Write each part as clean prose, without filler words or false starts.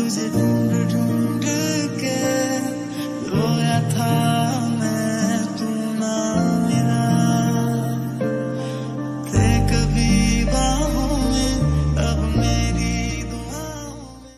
तुझे ढूंढ ढूंढ के रोया था मैं, तू ना मिला थे कभी बाहों में, अब मेरी दुआओं में।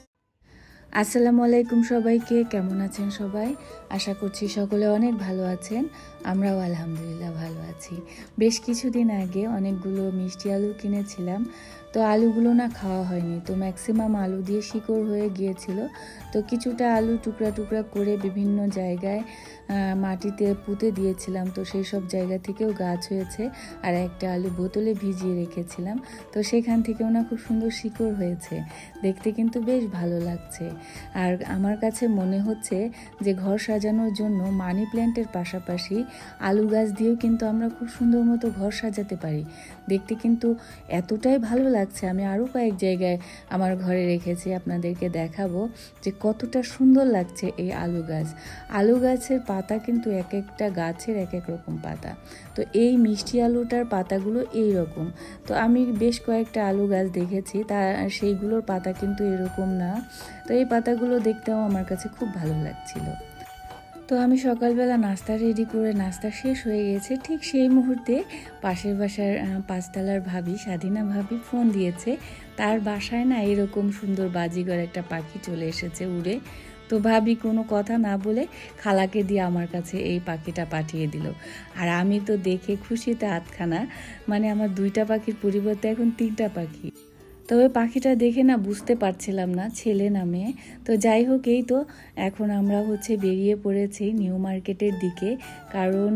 আসসালামু আলাইকুম সবাইকে, কেমন আছেন সবাই? আশা করছি সকলে অনেক ভালো আছেন। আমরাও আলহামদুলিল্লাহ ভালো আছি। বেশ কিছুদিন আগে অনেকগুলো মিষ্টি আলু কিনেছিলাম, তো আলুগুলো না খাওয়া হয়নি, তো ম্যাক্সিমাম আলু দিয়ে শিকড় হয়ে গিয়েছিল। তো কিছুটা আলু টুকরা টুকরা করে বিভিন্ন জায়গায় মাটিতে পুঁতে দিয়েছিলাম, তো সেই সব জায়গা থেকেও গাছ হয়েছে। আর একটা আলু বোতলে ভিজিয়ে রেখেছিলাম, তো সেখান থেকেও না খুব সুন্দর শিকড় হয়েছে, দেখতে কিন্তু বেশ ভালো লাগছে। আর আমার কাছে মনে হচ্ছে যে ঘর সাজানোর জন্য মানি প্ল্যান্টের পাশাপাশি আলু গাছ দিয়েও কিন্তু আমরা খুব সুন্দর মতো ঘর সাজাতে পারি। দেখতে কিন্তু এতটাই ভালো লাগছে, আমি আরও কয়েক জায়গায় আমার ঘরে রেখেছি, আপনাদেরকে দেখাবো যে কতটা সুন্দর লাগছে এই আলু গাছ। আলু গাছের পাতা কিন্তু এক একটা গাছের এক এক রকম পাতা, তো এই মিষ্টি আলুটার পাতাগুলো এই রকম। তো আমি বেশ কয়েকটা আলু গাছ দেখেছি, তা সেইগুলোর পাতা কিন্তু এরকম না। তো এই পাতাগুলো দেখতেও আমার কাছে খুব ভালো লাগছিল। তো আমি সকালবেলা নাস্তা রেডি করে, নাস্তা শেষ হয়ে গেছে, ঠিক সেই মুহূর্তে পাশের বাসার পাঁচতলার ভাবি, স্বাধীনা ভাবি ফোন দিয়েছে। তার বাসায় না এরকম সুন্দর বাজিঘর একটা পাখি চলে এসেছে উড়ে। তো ভাবি কোনো কথা না বলে খালাকে দিয়ে আমার কাছে এই পাখিটা পাঠিয়ে দিল। আর আমি তো দেখে খুশিতে আধখানা, মানে আমার 2টা পাখির পরিবর্তে এখন 3টা পাখি। তবে পাখিটা দেখে না বুঝতে পারছিলাম না ছেলে না মেয়ে। তো যাই হোক, এই তো এখন আমরা বেরিয়ে পড়েছি নিউ মার্কেটের দিকে। কারণ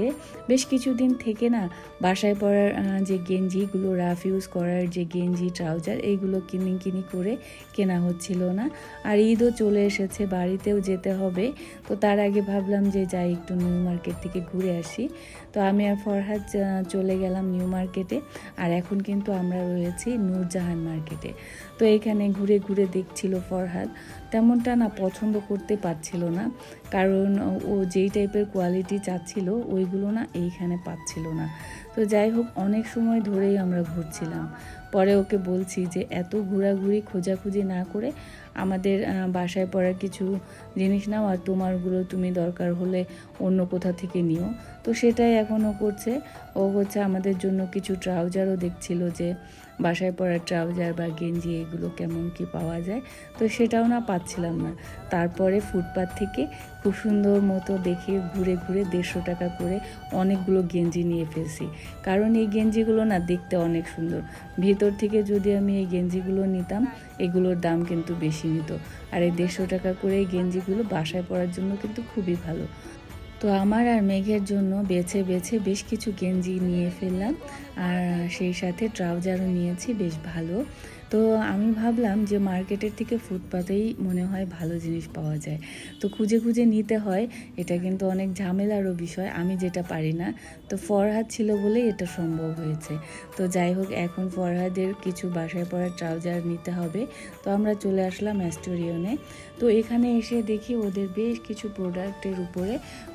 বেশ কিছুদিন থেকে না বাসায় পরার যে গেঞ্জিগুলো, রাফ ইউজ করার যে গেঞ্জি ট্রাউজার, এইগুলো কিনি করে কেনা হচ্ছিল না। আর ঈদও চলে এসেছে, বাড়িতেও যেতে হবে। তো তার আগে ভাবলাম যে যাই একটু নিউ মার্কেট থেকে ঘুরে আসি। তো আমি আর ফরহাদ চলে গেলাম নিউ মার্কেটে। আর এখন কিন্তু আমরা রয়েছি নূরজাহান মার্কেটে। তো এখানে ঘুরে ঘুরে দেখছিল ফরহাদ, তেমনটা না পছন্দ করতে পারছিল না, কারণ ও যেই টাইপের কোয়ালিটি চাচ্ছিল ওইগুলো না এইখানে পাচ্ছিল না। তো যাই হোক, অনেক সময় ধরেই আমরা ঘুরছিলাম। পরে ওকে বলছি যে এত ঘোরাঘুরি খোঁজাখুঁজি না করে আমাদের বাসায় পড়ার কিছু জিনিস নাও, আর তোমারগুলো তুমি দরকার হলে অন্য কোথা থেকে নিও। তো সেটাই এখনও করছে। ও আমাদের জন্য কিছু ট্রাউজারও দেখছিল, যে বাসায় পরার ট্রাউজার বা গেঞ্জি এগুলো কেমন কি পাওয়া যায়। তো সেটাও না পাচ্ছিলাম না। তারপরে ফুটপাত থেকে খুব সুন্দর মতো দেখে ঘুরে ঘুরে 150 টাকা করে অনেকগুলো গেঞ্জি নিয়ে ফেলছি। কারণ এই গেঞ্জিগুলো না দেখতে অনেক সুন্দর। ভিতর থেকে যদি আমি এই গেঞ্জিগুলো নিতাম, এগুলোর দাম কিন্তু বেশি নিত। আর এই 150 টাকা করে এই গেঞ্জিগুলো বাসায় পরার জন্য কিন্তু খুবই ভালো। তো আমার আর মেঘের জন্য বেছে বেছে বেশ কিছু গেঞ্জি নিয়ে ফেললাম, আর সেই সাথে ট্রাউজারও নিয়েছি বেশ ভালো। তো আমি ভাবলাম যে মার্কেটের থেকে ফুটপাতেই মনে হয় ভালো জিনিস পাওয়া যায়। তো খুঁজে খুঁজে নিতে হয়, এটা কিন্তু অনেক ঝামেলারও বিষয়, আমি যেটা পারি না। তো ফরহাদ ছিল বলেই এটা সম্ভব হয়েছে। তো যাই হোক, এখন ফরহাদের কিছু বাসায় পরার ট্রাউজার নিতে হবে। তো আমরা চলে আসলাম অ্যাস্টোরিয়নে। তো এখানে এসে দেখি ওদের বেশ কিছু প্রোডাক্টের উপরে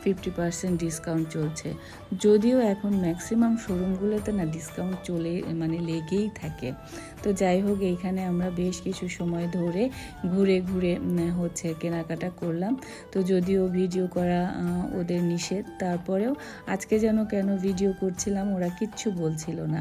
50% ডিসকাউন্ট চলছে। যদিও এখন ম্যাক্সিমাম শোরুমগুলোতে না ডিসকাউন্ট লেগেই থাকে। তো যাই হোক, এইখানে আমরা বেশ কিছু সময় ধরে ঘুরে ঘুরে কেনাকাটা করলাম। তো যদিও ভিডিও করা ওদের নিষেধ, তারপরেও আজকে কেন ভিডিও করছিলাম ওরা কিচ্ছু বলছিল না।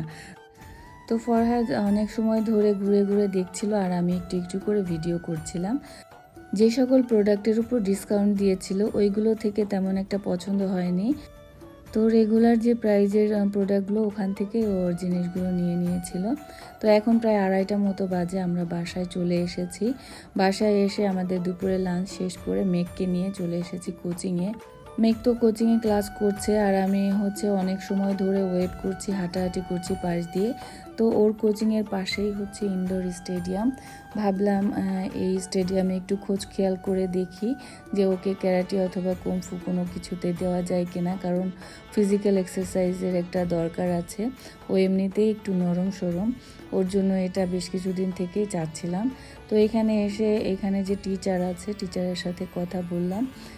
তো ফরহাদ অনেক সময় ধরে ঘুরে ঘুরে দেখছিল, আর আমি একটু একটু করে ভিডিও করছিলাম। যে সকল প্রোডাক্টের উপর ডিসকাউন্ট দিয়েছিল ওইগুলো থেকে তেমন একটা পছন্দ হয়নি। তো রেগুলার যে প্রাইজের প্রোডাক্টগুলো, ওখান থেকে ওর জিনিসগুলো নিয়ে নিয়েছিল। তো এখন প্রায় 2:30 মতো বাজে, আমরা বাসায় চলে এসেছি। বাসায় এসে আমাদের দুপুরে লাঞ্চ শেষ করে মেঘকে নিয়ে চলে এসেছি কোচিংয়ে। মেঘ তো কোচিংয়ে ক্লাস করছে, আর আমি অনেক সময় ধরে ওয়েট করছি, হাঁটাহাঁটি করছি পাশ দিয়ে। তো ওর কোচিংয়ের পাশেই ইনডোর স্টেডিয়াম। ভাবলাম এই স্টেডিয়ামে একটু খোঁজ খেয়াল করে দেখি যে ওকে ক্যারাটে অথবা কুমফু কোনো কিছুতে দেওয়া যায় কিনা, কারণ ফিজিক্যাল এক্সারসাইজের একটা দরকার আছে। ও এমনিতেই একটু নরম সরম, ওর জন্য এটা বেশ কিছুদিন থেকেই চাচ্ছিলাম। তো এখানে এসে এখানে যে টিচার আছে, টিচারের সাথে কথা বললাম।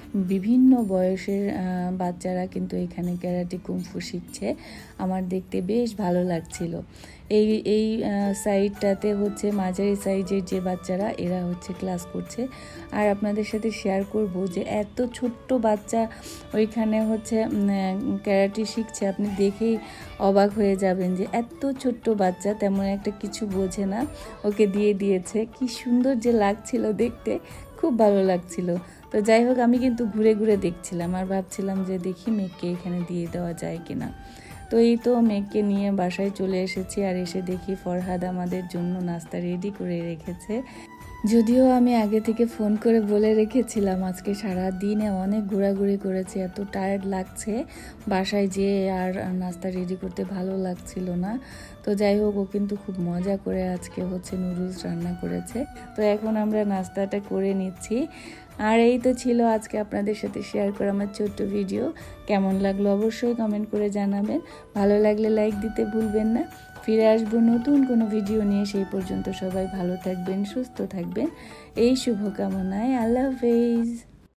বিভিন্ন বয়সের বাচ্চারা কিন্তু এখানে ক্যারাটে কুংফু শিখছে। আমার দেখতে বেশ ভালো লাগছিল। এই এই সাইডটাতে হচ্ছে মাঝারি সাইজের যে বাচ্চারা এরা হচ্ছে ক্লাস করছে। আর আপনাদের সাথে শেয়ার করব যে এত ছোট্ট বাচ্চা ওইখানে হচ্ছে ক্যারাটে শিখছে। আপনি দেখেই অবাক হয়ে যাবেন যে এত ছোট্ট বাচ্চা তেমন একটা কিছু বোঝে না, ওকে দিয়ে দিয়েছে। কি সুন্দর যে লাগছিল দেখতে, খুব ভালো লাগছিল। তো যাই হোক, আমি কিন্তু ঘুরে ঘুরে দেখছিলাম আর ভাবছিলাম যে দেখি মেঘকে এখানে দিয়ে দেওয়া যায় কিনা। তো এই তো মেঘকে নিয়ে বাসায় চলে এসেছি, আর এসে দেখি ফরহাদ আমাদের জন্য নাস্তা রেডি করে রেখেছে। যদিও আমি আগে থেকে ফোন করে বলে রেখেছিলাম, আজকে সারা দিনে অনেক ঘোরাঘুরি করেছি, এত টায়ার্ড লাগছে, বাসায় যেয়ে আর নাস্তা রেডি করতে ভালো লাগছিল না। তো যাই হোক, ও কিন্তু খুব মজা করে আজকে হচ্ছে নুডলস রান্না করেছে। তো এখন আমরা নাস্তাটা করে নিচ্ছি। আর এই তো ছিল আজকে আপনাদের সাথে শেয়ার করা আমার ছোট্ট ভিডিও। কেমন লাগলো অবশ্যই কমেন্ট করে জানাবেন। ভালো লাগলে লাইক দিতে ভুলবেন না। ফিরে আসবো নতুন কোনো ভিডিও নিয়ে। সেই পর্যন্ত সবাই ভালো থাকবেন, সুস্থ থাকবেন, এই শুভকামনায়। আল্লাহ হাফেজ।